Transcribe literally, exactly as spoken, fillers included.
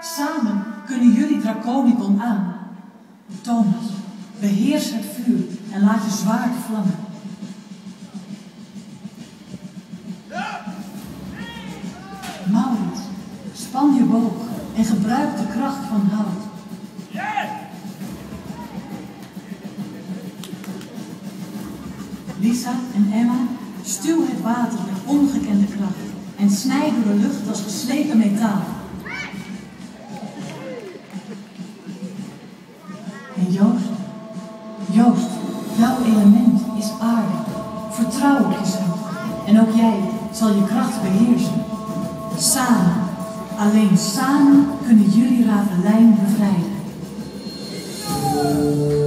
Samen kunnen jullie Draconicon aan. Thomas, beheers het vuur en laat je zwaard vlammen. Maurits, span je boog en gebruik de kracht van hout. Lisa en Emma, stuw het water met ongekende kracht en snijd door de lucht als geslepen metaal. En Joost, Joost, jouw element is aarde. Vertrouw op jezelf en ook jij zal je kracht beheersen. Samen, alleen samen kunnen jullie Ravelijn bevrijden.